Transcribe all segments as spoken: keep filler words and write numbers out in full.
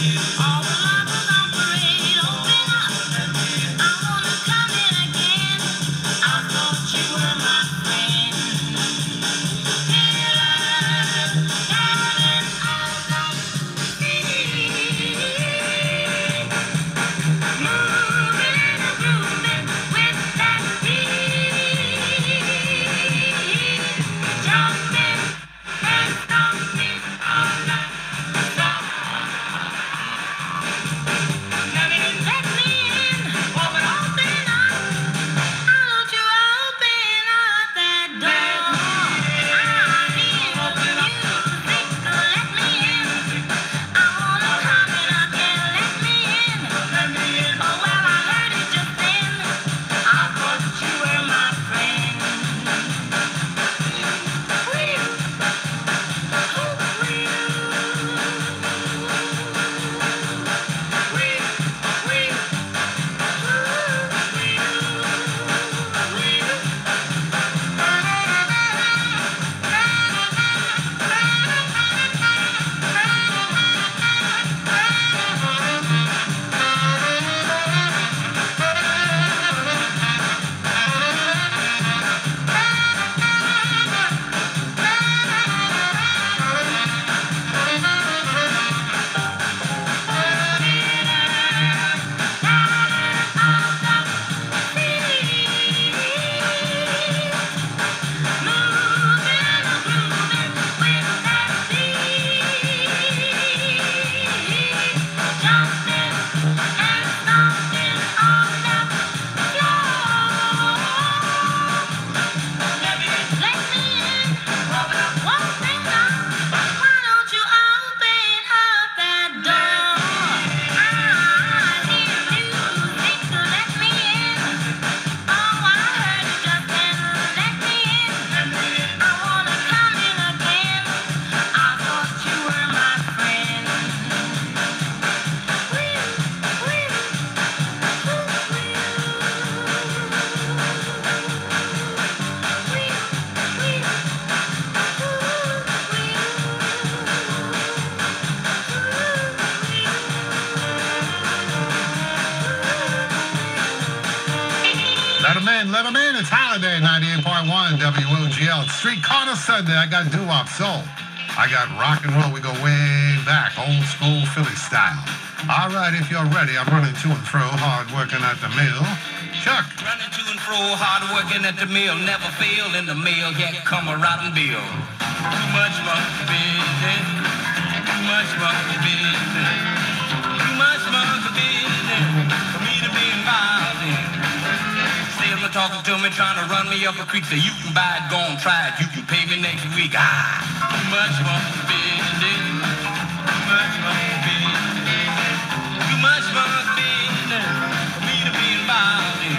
Let 'em in, let 'em in. It's Holiday, ninety-eight point one W O G L. Street Corner Sunday. I got doo-wop soul. I got rock and roll. We go way back, old school Philly style. All right, if you're ready, I'm running to and fro, hard working at the mill. Chuck. Running to and fro, hard working at the mill, never fail in the mill, yet come a rotten bill. Too much monkey business, too much monkey business, too much monkey business for me to be involved in. Salesman talking to me, trying to run me up a creek, say you can buy it, go and try it, you can pay me next week. Ah, too much monkey business, too much monkey business, too much monkey business for me to be involved in.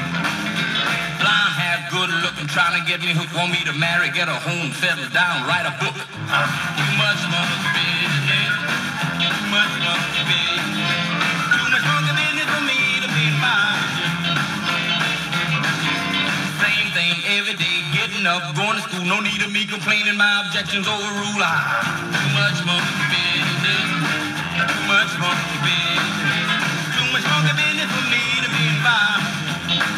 Blind, half good looking, trying to get me hooked, want me to marry, get a home, settle down, write a book. Ah, too much monkey business, too much monkey business, too much monkey business for me to be involved in. Same thing every day, getting up, going to school, no need of me complaining, my objections overrule. Ah, too much monkey business, too much monkey business, too much monkey business for me to be involved in.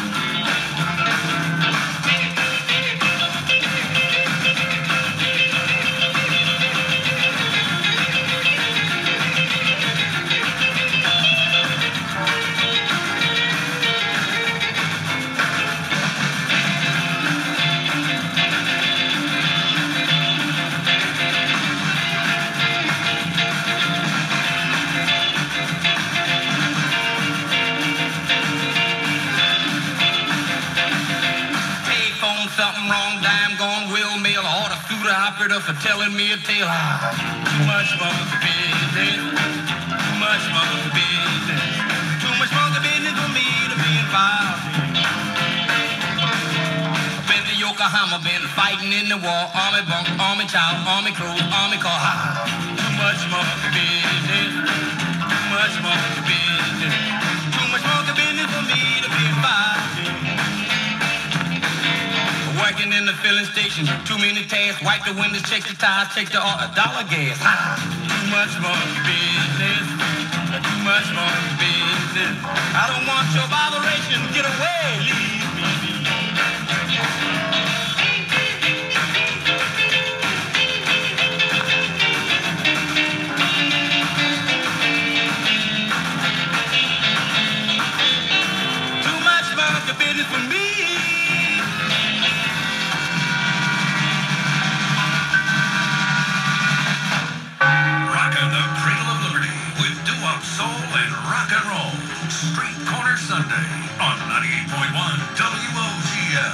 Something wrong, dime gone, will mail, I ought to sue the operator for telling me a tale. Ah, too much monkey business, too much monkey business, too much monkey business for me to be involved in. Been to Yokohama, been fighting in the war, army bunk, army child, army clothes, army car. Ah, too much monkey business, too much monkey business, too much monkey business for me to be involved in. Working in the filling station, too many tasks, wipe the windows, check the tires, check the uh, dollar gas. Ah, too much monkey business, Holiday on ninety-eight point one W O G L.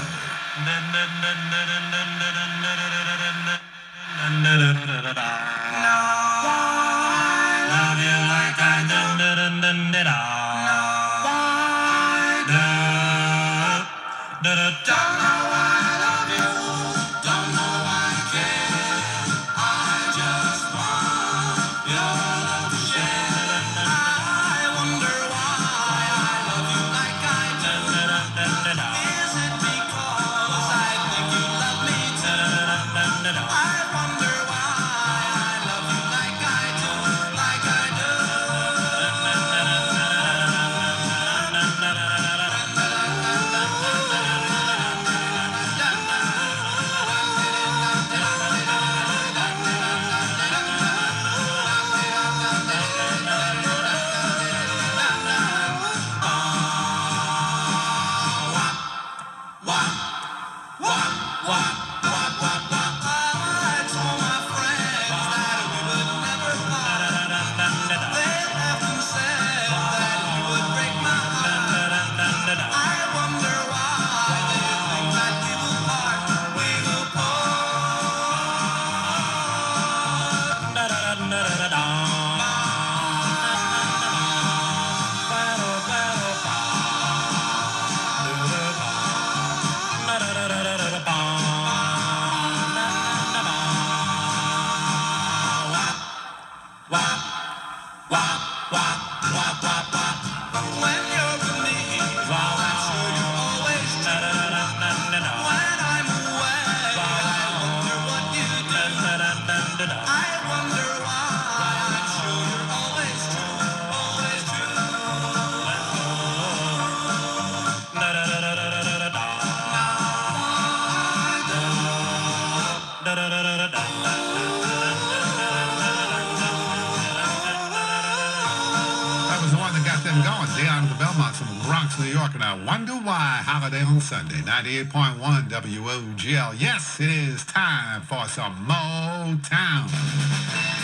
New York, and I wonder why. Holiday on Sunday, ninety-eight point one W O G L. Yes, it is time for some Motown.